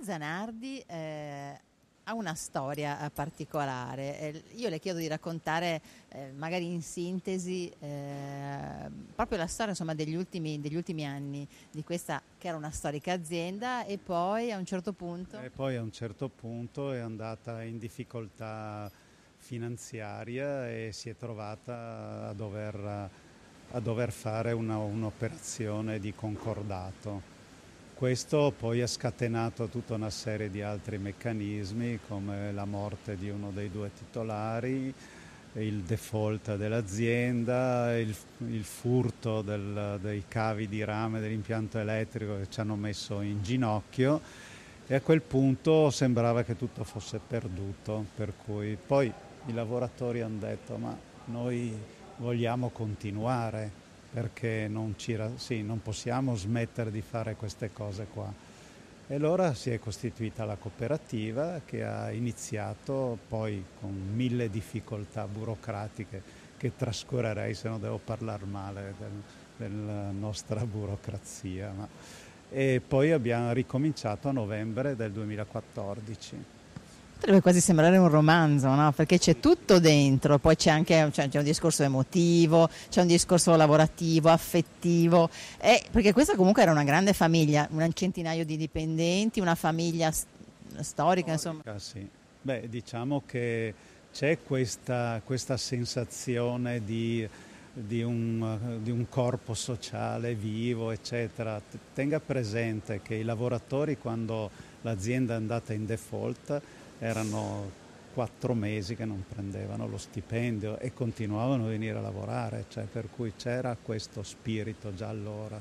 Zanardi ha una storia particolare. Io le chiedo di raccontare, magari in sintesi, proprio la storia, insomma, degli ultimi anni di questa che era una storica azienda e poi a un certo punto... E poi a un certo punto è andata in difficoltà finanziaria e si è trovata a dover fare un'operazione di concordato. Questo poi ha scatenato tutta una serie di altri meccanismi come la morte di uno dei due titolari, il default dell'azienda, il furto dei cavi di rame dell'impianto elettrico che ci hanno messo in ginocchio e a quel punto sembrava che tutto fosse perduto, per cui poi i lavoratori hanno detto ma noi vogliamo continuare perché non possiamo smettere di fare queste cose qua. E allora si è costituita la cooperativa che ha iniziato poi con 1000 difficoltà burocratiche che trascurerei se non devo parlare male della nostra burocrazia. E poi abbiamo ricominciato a novembre del 2014. Potrebbe quasi sembrare un romanzo, no? Perché c'è tutto dentro, poi c'è anche c'è un discorso emotivo, c'è un discorso lavorativo, affettivo, perché questa comunque era una grande famiglia, un centinaio di dipendenti, una famiglia storica, insomma. Sì. Beh, diciamo che c'è questa sensazione di un corpo sociale vivo, eccetera. Tenga presente che i lavoratori, quando l'azienda è andata in default, erano 4 mesi che non prendevano lo stipendio e continuavano a venire a lavorare, cioè per cui c'era questo spirito già allora.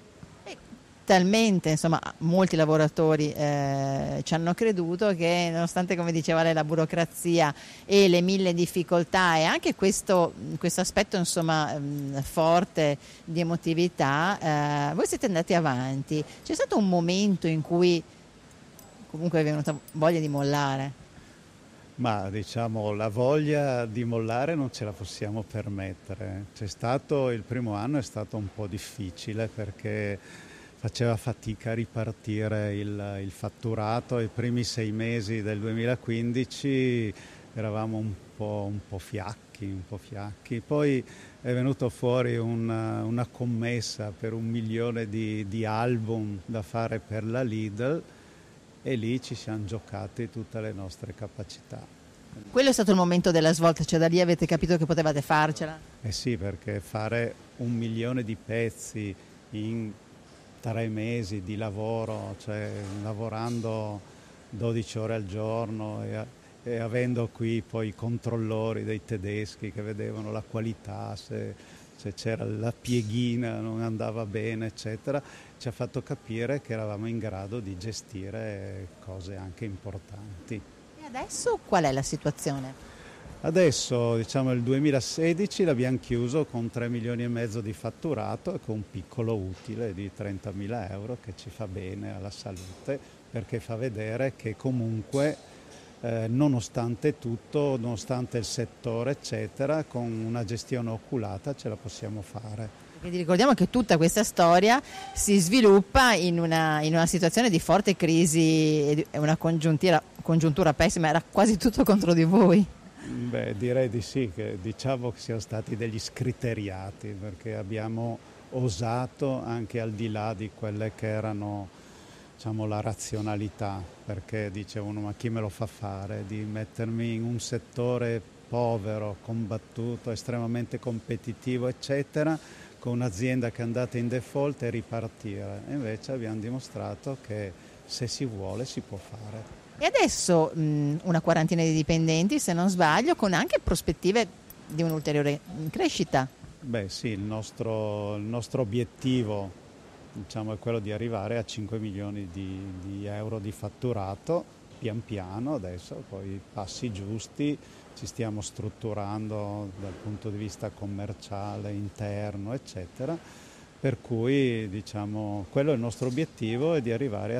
Talmente, insomma, molti lavoratori ci hanno creduto che, nonostante, come diceva lei, la burocrazia e le 1000 difficoltà e anche questo aspetto, insomma, forte di emotività, voi siete andati avanti. C'è stato un momento in cui comunque è venuta voglia di mollare? Ma diciamo la voglia di mollare non ce la possiamo permettere. Il primo anno è stato un po' difficile perché faceva fatica a ripartire il fatturato. I primi 6 mesi del 2015 eravamo un po' fiacchi. Poi è venuto fuori una commessa per 1 milione di album da fare per la Lidl e lì ci siamo giocati tutte le nostre capacità. Quello è stato il momento della svolta, cioè da lì avete capito che potevate farcela? Eh sì, perché fare 1 milione di pezzi in 3 mesi di lavoro, cioè lavorando 12 ore al giorno e avendo qui poi i controllori dei tedeschi che vedevano la qualità, se c'era la pieghina non andava bene, eccetera, ci ha fatto capire che eravamo in grado di gestire cose anche importanti. E adesso qual è la situazione? Adesso, diciamo, il 2016 l'abbiamo chiuso con 3 milioni e mezzo di fatturato e con un piccolo utile di 30.000 euro che ci fa bene alla salute perché fa vedere che comunque nonostante tutto, nonostante il settore eccetera, con una gestione oculata ce la possiamo fare. Quindi ricordiamo che tutta questa storia si sviluppa in una situazione di forte crisi e una congiuntura pessima, era quasi tutto contro di voi. Beh, direi di sì, che diciamo che siamo stati degli scriteriati perché abbiamo osato anche al di là di quelle che erano, diciamo, la razionalità, perché dicevano ma chi me lo fa fare di mettermi in un settore povero, combattuto, estremamente competitivo, eccetera, con un'azienda che è andata in default e ripartire. E invece abbiamo dimostrato che se si vuole si può fare. E adesso una quarantina di dipendenti, se non sbaglio, con anche prospettive di un'ulteriore crescita. Beh sì, il nostro obiettivo, diciamo, è quello di arrivare a 5 milioni di euro di fatturato, pian piano adesso, poi passi giusti, ci stiamo strutturando dal punto di vista commerciale, interno, eccetera, per cui diciamo quello è il nostro obiettivo, è di arrivare a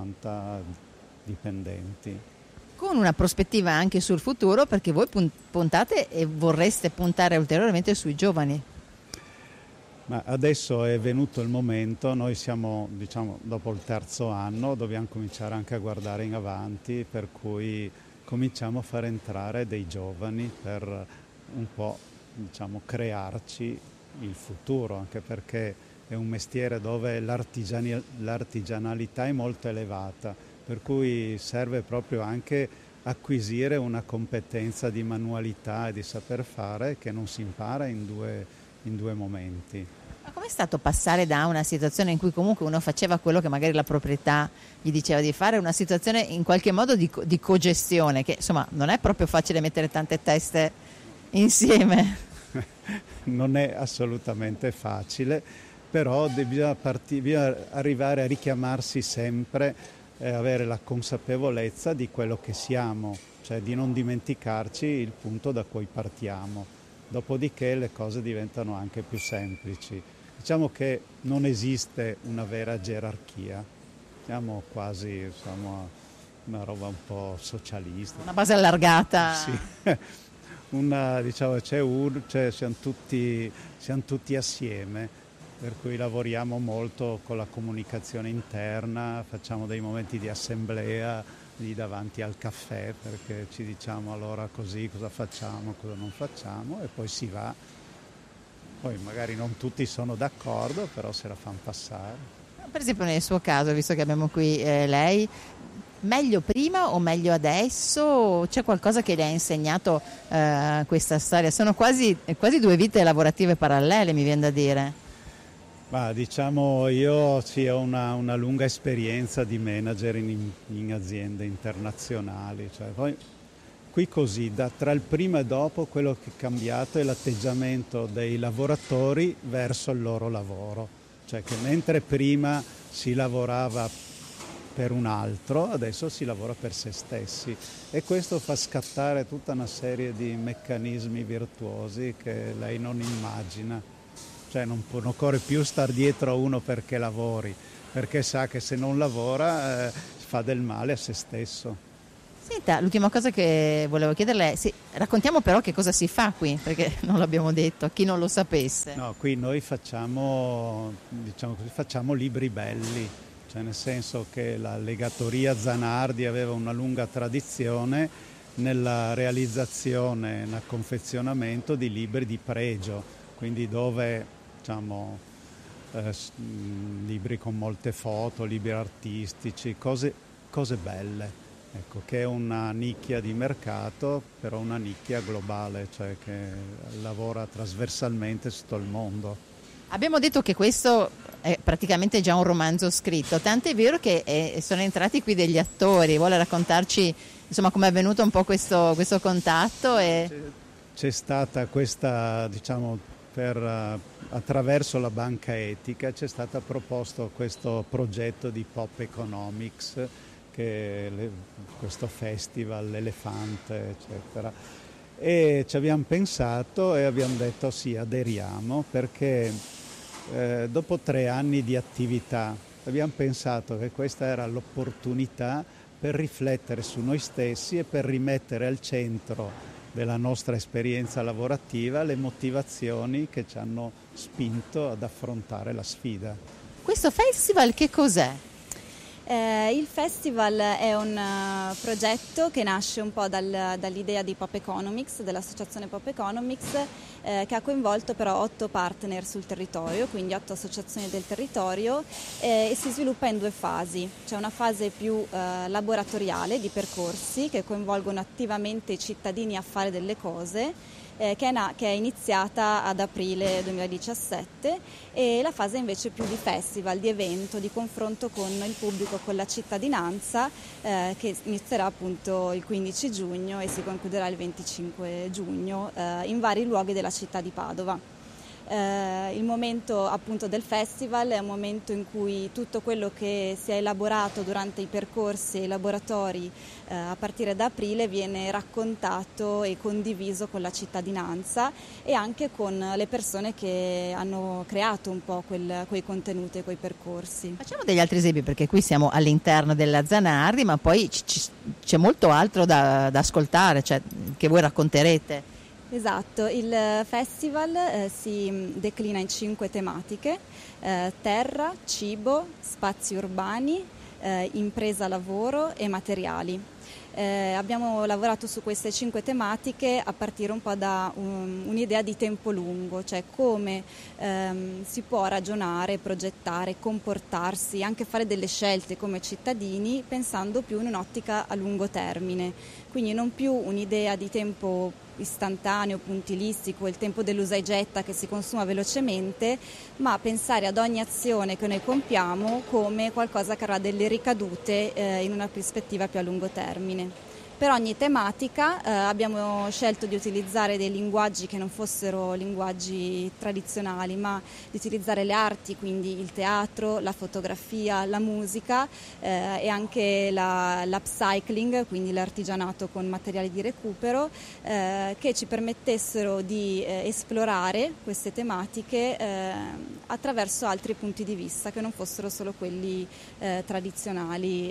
50 dipendenti. Con una prospettiva anche sul futuro, perché voi puntate e vorreste puntare ulteriormente sui giovani. Ma adesso è venuto il momento, noi siamo, diciamo, dopo il terzo anno, dobbiamo cominciare anche a guardare in avanti, per cui cominciamo a far entrare dei giovani per un po', diciamo, crearci il futuro, anche perché è un mestiere dove l'artigianalità è molto elevata, per cui serve proprio anche acquisire una competenza di manualità e di saper fare che non si impara in due momenti. Ma com'è stato passare da una situazione in cui comunque uno faceva quello che magari la proprietà gli diceva di fare, a una situazione in qualche modo di cogestione, che insomma non è proprio facile mettere tante teste insieme? Non è assolutamente facile, però bisogna arrivare a richiamarsi sempre e avere la consapevolezza di quello che siamo, cioè di non dimenticarci il punto da cui partiamo. Dopodiché le cose diventano anche più semplici. Diciamo che non esiste una vera gerarchia, siamo quasi una roba un po' socialista. Una base allargata. Sì. Diciamo, siamo tutti assieme, per cui lavoriamo molto con la comunicazione interna, facciamo dei momenti di assemblea lì davanti al caffè, perché ci diciamo allora così cosa facciamo, cosa non facciamo, e poi si va. Poi magari non tutti sono d'accordo, però se la fanno passare. Per esempio nel suo caso, visto che abbiamo qui lei, meglio prima o meglio adesso? C'è qualcosa che le ha insegnato questa storia? Sono quasi due vite lavorative parallele, mi viene da dire. Ma diciamo, io sì, ho una lunga esperienza di manager in aziende internazionali, cioè, poi qui così, tra il prima e dopo, quello che è cambiato è l'atteggiamento dei lavoratori verso il loro lavoro, cioè che mentre prima si lavorava per un altro, adesso si lavora per se stessi, e questo fa scattare tutta una serie di meccanismi virtuosi che lei non immagina. Cioè non occorre più star dietro a uno perché lavori, perché sa che se non lavora fa del male a se stesso. Senta, l'ultima cosa che volevo chiederle è, raccontiamo però che cosa si fa qui, perché non l'abbiamo detto, a chi non lo sapesse. No, qui noi facciamo libri belli, cioè nel senso che la legatoria Zanardi aveva una lunga tradizione nella realizzazione e nel confezionamento di libri di pregio, quindi dove libri con molte foto, libri artistici, cose belle, ecco, che è una nicchia di mercato, però una nicchia globale, cioè che lavora trasversalmente su tutto il mondo. Abbiamo detto che questo è praticamente già un romanzo scritto, tant'è vero che sono entrati qui degli attori. Vuole raccontarci insomma come è avvenuto un po' questo contatto? C'è stata questa, diciamo, attraverso la banca etica c'è stato proposto questo progetto di Pop Economics, questo festival, l'elefante, eccetera. E ci abbiamo pensato e abbiamo detto sì, aderiamo, perché dopo 3 anni di attività abbiamo pensato che questa era l'opportunità per riflettere su noi stessi e per rimettere al centro della nostra esperienza lavorativa le motivazioni che ci hanno spinto ad affrontare la sfida. Questo festival che cos'è? Il festival è un progetto che nasce un po' dall'idea di Pop Economics, dell'associazione Pop Economics, che ha coinvolto però 8 partner sul territorio, quindi 8 associazioni del territorio, e si sviluppa in 2 fasi. C'è una fase più laboratoriale di percorsi che coinvolgono attivamente i cittadini a fare delle cose, che è iniziata ad aprile 2017, e la fase invece più di festival, di evento, di confronto con il pubblico, con la cittadinanza, che inizierà appunto il 15 giugno e si concluderà il 25 giugno in vari luoghi della città di Padova. Il momento appunto del festival è un momento in cui tutto quello che si è elaborato durante i percorsi e i laboratori a partire da aprile viene raccontato e condiviso con la cittadinanza e anche con le persone che hanno creato un po' quei contenuti e quei percorsi. Facciamo degli altri esempi, perché qui siamo all'interno della Zanardi, ma poi c'è molto altro da ascoltare, cioè, che voi racconterete. Esatto, il festival si declina in 5 tematiche: terra, cibo, spazi urbani, impresa, lavoro e materiali. Abbiamo lavorato su queste 5 tematiche a partire un po' da un'idea di tempo lungo, cioè come si può ragionare, progettare, comportarsi, anche fare delle scelte come cittadini pensando più in un'ottica a lungo termine, quindi non più un'idea di tempo istantaneo, puntilistico, il tempo dell'usa e getta che si consuma velocemente, ma pensare ad ogni azione che noi compiamo come qualcosa che avrà delle ricadute in una prospettiva più a lungo termine. Per ogni tematica abbiamo scelto di utilizzare dei linguaggi che non fossero linguaggi tradizionali, ma di utilizzare le arti, quindi il teatro, la fotografia, la musica e anche l'upcycling, quindi l'artigianato con materiali di recupero, che ci permettessero di esplorare queste tematiche attraverso altri punti di vista che non fossero solo quelli tradizionali,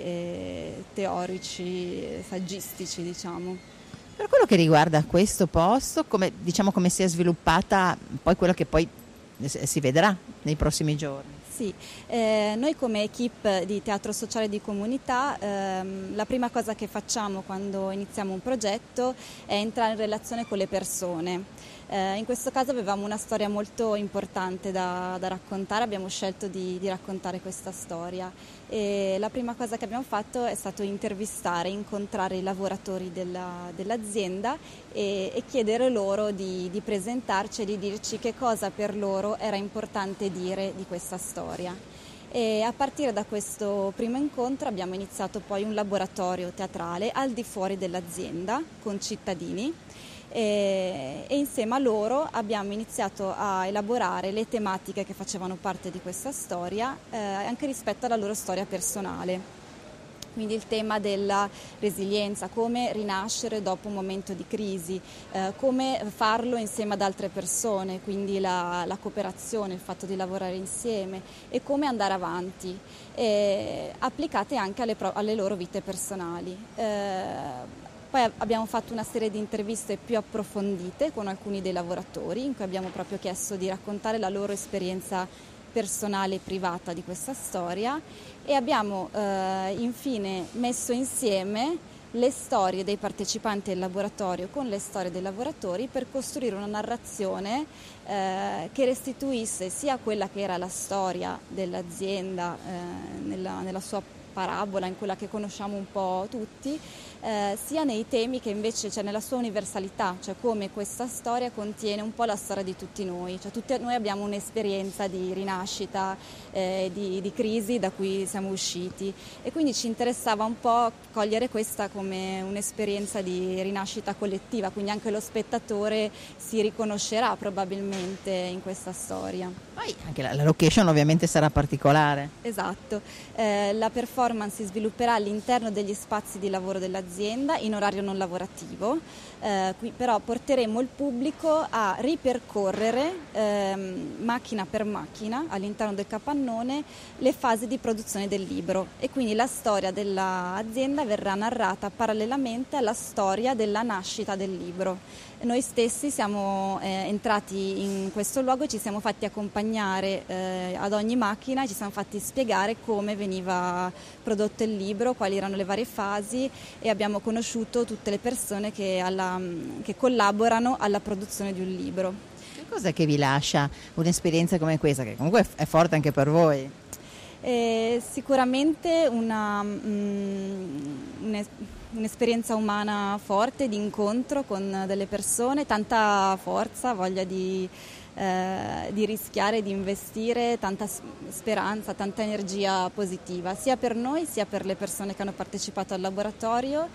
teorici, saggistici. Diciamo. Per quello che riguarda questo posto, come si è sviluppata poi quello che poi si vedrà nei prossimi giorni? Sì, noi come equipe di teatro sociale di comunità la prima cosa che facciamo quando iniziamo un progetto è entrare in relazione con le persone. In questo caso avevamo una storia molto importante da raccontare, abbiamo scelto di raccontare questa storia e la prima cosa che abbiamo fatto è stato intervistare, incontrare i lavoratori dell'azienda e chiedere loro di presentarci e di dirci che cosa per loro era importante dire di questa storia. E a partire da questo primo incontro abbiamo iniziato poi un laboratorio teatrale al di fuori dell'azienda con cittadini e insieme a loro abbiamo iniziato a elaborare le tematiche che facevano parte di questa storia anche rispetto alla loro storia personale. Quindi il tema della resilienza, come rinascere dopo un momento di crisi, come farlo insieme ad altre persone, quindi la cooperazione, il fatto di lavorare insieme e come andare avanti, applicate anche alle loro vite personali. Poi abbiamo fatto una serie di interviste più approfondite con alcuni dei lavoratori in cui abbiamo proprio chiesto di raccontare la loro esperienza personale e privata di questa storia e abbiamo infine messo insieme le storie dei partecipanti al laboratorio con le storie dei lavoratori per costruire una narrazione che restituisse sia quella che era la storia dell'azienda nella sua parabola, in quella che conosciamo un po' tutti, sia nei temi che invece c'è nella sua universalità, cioè come questa storia contiene un po' la storia di tutti noi, cioè tutti noi abbiamo un'esperienza di rinascita, di crisi da cui siamo usciti e quindi ci interessava un po' cogliere questa come un'esperienza di rinascita collettiva, quindi anche lo spettatore si riconoscerà probabilmente in questa storia. Poi anche la location ovviamente sarà particolare. Esatto, la performance si svilupperà all'interno degli spazi di lavoro dell'azienda in orario non lavorativo, qui però porteremo il pubblico a ripercorrere macchina per macchina all'interno del capannone le fasi di produzione del libro e quindi la storia dell'azienda verrà narrata parallelamente alla storia della nascita del libro. Noi stessi siamo entrati in questo luogo e ci siamo fatti accompagnare ad ogni macchina e ci siamo fatti spiegare come veniva prodotto il libro, quali erano le varie fasi e abbiamo conosciuto tutte le persone che collaborano alla produzione di un libro. Che cos'è che vi lascia un'esperienza come questa, che comunque è forte anche per voi? Sicuramente un'esperienza umana forte, di incontro con delle persone, tanta forza, voglia di rischiare, di investire, tanta speranza, tanta energia positiva, sia per noi sia per le persone che hanno partecipato al laboratorio.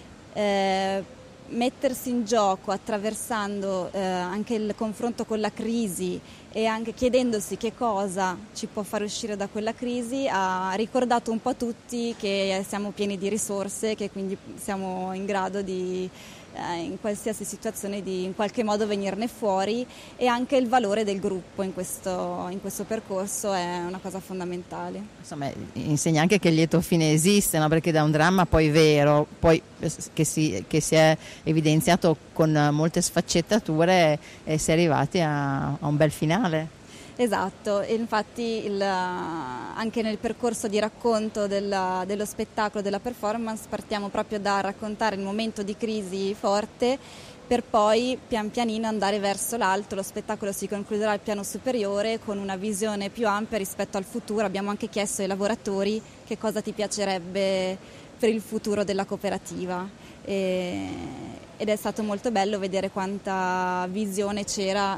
Mettersi in gioco attraversando anche il confronto con la crisi e anche chiedendosi che cosa ci può far uscire da quella crisi ha ricordato un po' tutti che siamo pieni di risorse, che quindi siamo in grado di in qualsiasi situazione di in qualche modo venirne fuori, e anche il valore del gruppo in questo percorso è una cosa fondamentale. Insomma, insegna anche che il lieto fine esiste, no? Perché da un dramma poi vero, poi che si è evidenziato con molte sfaccettature, si è arrivati a un bel finale. Esatto, e infatti anche nel percorso di racconto dello spettacolo, della performance, partiamo proprio da raccontare il momento di crisi forte, per poi pian pianino andare verso l'alto. Lo spettacolo si concluderà al piano superiore con una visione più ampia rispetto al futuro. Abbiamo anche chiesto ai lavoratori che cosa ti piacerebbe per il futuro della cooperativa, ed è stato molto bello vedere quanta visione c'era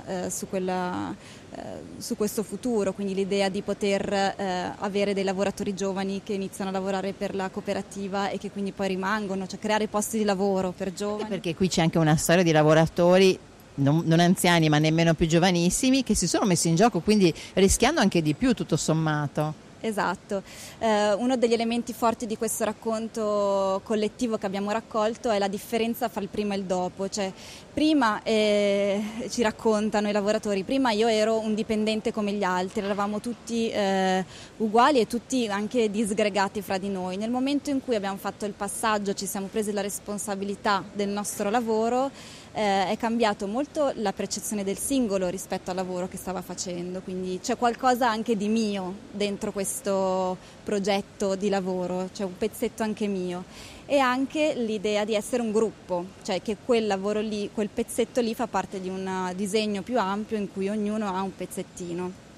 su questo futuro, quindi l'idea di poter avere dei lavoratori giovani che iniziano a lavorare per la cooperativa e che quindi poi rimangono, cioè creare posti di lavoro per giovani. Perché qui c'è anche una storia di lavoratori non anziani ma nemmeno più giovanissimi che si sono messi in gioco, quindi rischiando anche di più tutto sommato. Esatto, uno degli elementi forti di questo racconto collettivo che abbiamo raccolto è la differenza fra il prima e il dopo, cioè prima, ci raccontano i lavoratori, prima io ero un dipendente come gli altri, eravamo tutti uguali e tutti anche disgregati fra di noi. Nel momento in cui abbiamo fatto il passaggio, ci siamo presi la responsabilità del nostro lavoro, è cambiato molto la percezione del singolo rispetto al lavoro che stava facendo, quindi c'è qualcosa anche di mio dentro questo progetto di lavoro, c'è un pezzetto anche mio, e anche l'idea di essere un gruppo, cioè che quel lavoro lì, quel pezzetto lì fa parte di un disegno più ampio in cui ognuno ha un pezzettino.